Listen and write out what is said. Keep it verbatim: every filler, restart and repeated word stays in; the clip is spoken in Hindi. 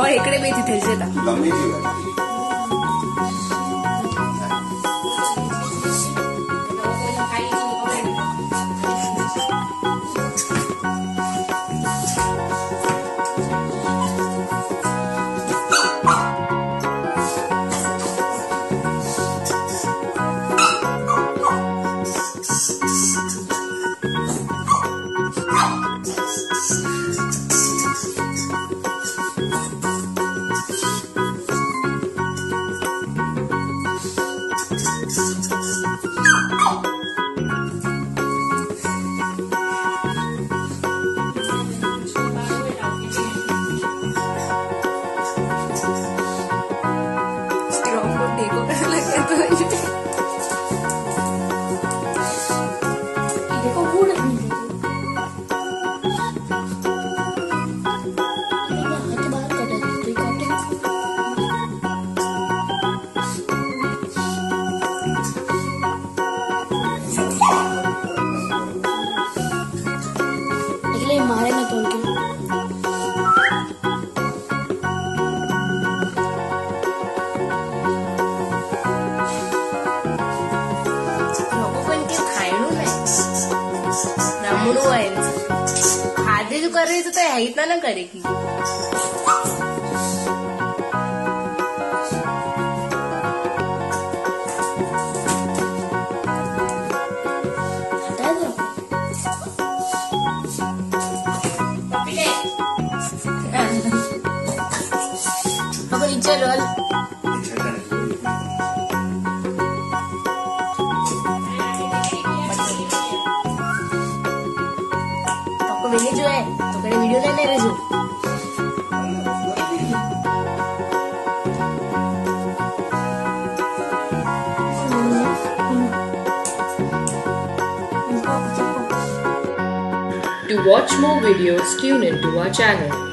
इकडे मी तिथे येतात. मारे ना तोड़ के खादे जो कर रही तो है इतना ना करेगी. नीचे रोल आपको मिली जो है तो कड़े वीडियो लेने रहे जो To watch more videos, tune in to our channel.